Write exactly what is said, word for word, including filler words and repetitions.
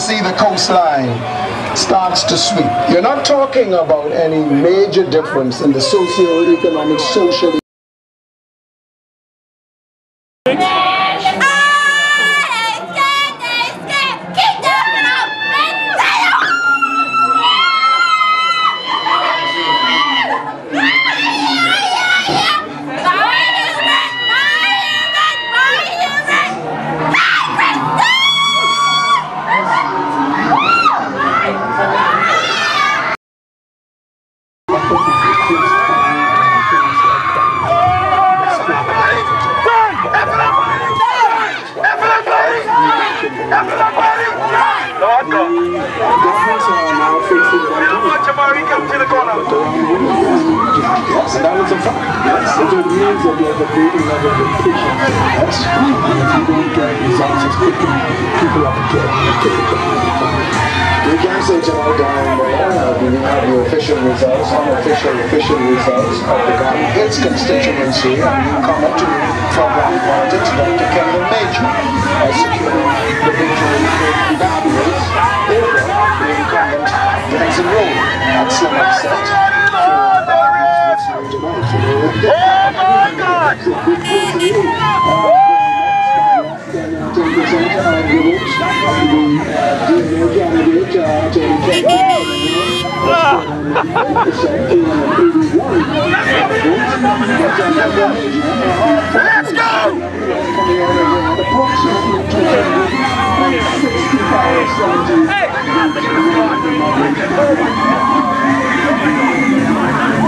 see the coastline starts to sweep. You're not talking about any major difference in the socio-economic, social. We can say tonight down there, uh, we have the official results, unofficial official results of the Garden Hills constituency, and we come up to program politics, Doctor Kendall Major has secured the victory in the Garden Hills over the incumbent Benson Road. That's an upset for tonight. Oh my God! Let's go! Hey!